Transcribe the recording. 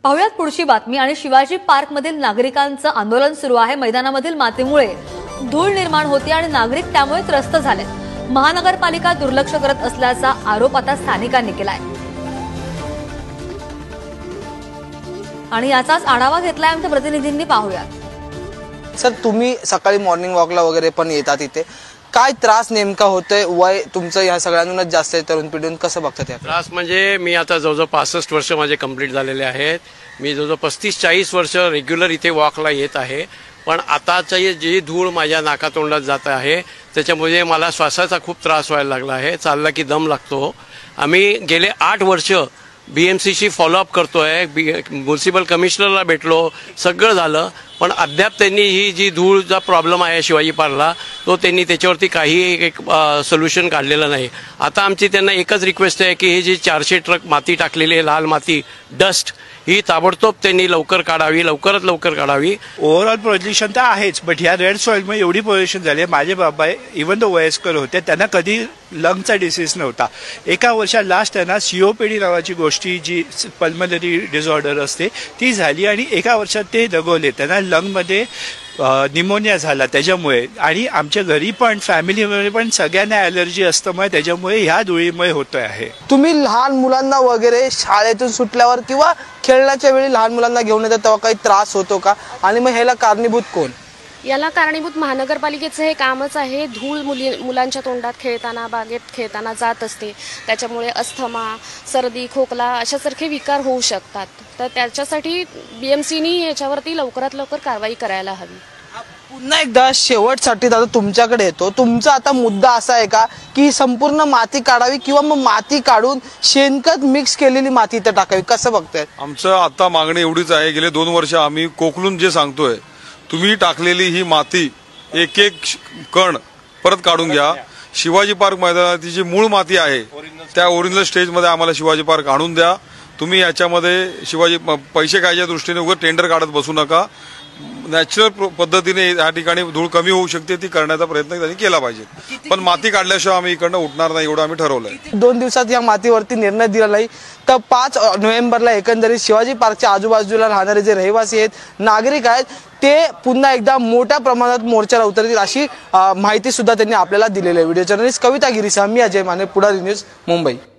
पाहुयात पुढची बातमी। आणि शिवाजी पार्क मधील नागरिकांचं आंदोलन सुरू आहे। मैदानामधील मातीमुळे धूळ निर्माण होते आणि नागरिक त्यामुळे त्रस्त झाले। महानगरपालिका दुर्लक्ष करत असल्याचा आरोप आता स्थानिकांनी केलाय आणि याचाच आढावा घेतलाय आमच्या प्रतिनिधींनी। पाहुयात। सर, तुम्ही सकाळी मॉर्निंग वॉकला वगैरे पण येतात इथे, काय त्रास नेमका होतोय? वय तुमचं या सगळ्यांनाच जास्त आहे, तरुण पिढीतून कसं बघतात या त्रास? म्हणजे मी आता जवळजवळ 65 वर्ष माझे कंप्लीट झालेले आहेत। मी जवळजवळ 35-40 वर्ष रेग्युलर इथे वॉकला येत आहे, पण आताची जी धूळ माझ्या नाकातोंडात जात आहे त्याच्यामुळे मला श्वासाचा खूप त्रास व्हायला लागला आहे। चालला की दम लागतो। आम्ही गेले 8 वर्ष BMCशी फॉलोअप करतोय, म्युन्सिपल कमिशनरला भेटलो, सगळं झालं, पण अद्याप त्यांनी ही जी धूळचा प्रॉब्लेम आहे शिवाजी पार्कला तो त्यांनी त्याच्यावरती काही एक सोल्युशन काढलेलं नाही। आता आमची त्यांना एकच रिक्वेस्ट आहे की ही जी 400 ट्रक माती टाकलेली आहे, लाल माती, डस्ट, ही ताबडतोब त्यांनी लवकर काढावी, लवकरात लवकर काढावी। ओव्हरऑल पोल्युशन तर आहेच, बट ह्या रेड सॉइलमुळे एवढी पोल्युशन झाली। माझे बाबा इव्हन तो वयस्कर होते, त्यांना कधी लंगचा डिसीज नव्हता। एका वर्षात लास्ट त्यांना COPD नावाची गोष्टी जी पल्मनरी डिसऑर्डर असते ती झाली आणि एका वर्षात ते दगवले। त्यांना लंगमध्ये निमोनिया झाला त्याच्यामुळे। आणि आमच्या घरी पण फॅमिलीमध्ये पण सगळ्यांना ॲलर्जी असल्यामुळे त्याच्यामुळे ह्या धुळीमुळे होत आहे। तुम्ही लहान मुलांना वगैरे शाळेतून सुटल्यावर किंवा खेळण्याच्या वेळी लहान मुलांना घेऊन येतात तेव्हा काही त्रास होतो का? आणि मग ह्याला कारणीभूत कोण? याला कारणीभूत महानगरपालिकेचं हे कामच आहे। धूळ मुलांच्या तोंडात खेळताना, बागेत खेळताना जात असते, त्याच्यामुळे अस्थमा, सर्दी, खोकला अशासारखे विकार होऊ शकतात। तर त्याच्यासाठी BMCनी याच्यावरती लवकरात लवकर कारवाई करायला हवी। पुन्हा एकदा शेवटसाठी दादा तुमच्याकडे येतो। तुमचा आता मुद्दा असा आहे का की संपूर्ण माती काढावी किंवा मग माती काढून शेणखत मिक्स केलेली माती इथे टाकावी, कसं बघताय? आमचं आता मागणी एवढीच आहे, गेले 2 वर्ष आम्ही कोकलून जे सांगतोय, तुम्ही टाकलेली ही माती एक एक कण परत काढून घ्या। शिवाजी पार्क मैदानाची जी मूळ माती आहे त्या ओरिजिनल स्टेजमध्ये आम्हाला शिवाजी पार्क आणून द्या। तुम्ही याच्यामध्ये शिवाजी पैसे कायच्या दृष्टीने उगाच टेंडर काढत बसू नका। नॅचरल पद्धतीने या ठिकाणी धूळ कमी होऊ शकते ती करण्याचा प्रयत्न त्यांनी केला पाहिजे, पण माती काढल्याशिवाय आम्ही इकडनं उठणार नाही एवढं आम्ही ठरवलंय। 2 दिवसात या मातीवरती निर्णय दिला नाही तर 5 नोव्हेंबरला एकंदरीत शिवाजी पार्कच्या आजूबाजूला राहणारे जे रहिवासी आहेत, नागरिक आहेत, ते पुन्हा एकदा मोठ्या प्रमाणात मोर्चाला उतरतील अशी माहिती सुद्धा त्यांनी आपल्याला दिलेली आहे। व्हिडिओ जर्नलिस्ट कविता गिरीसह मी अजय माने, पुढारी न्यूज, मुंबई।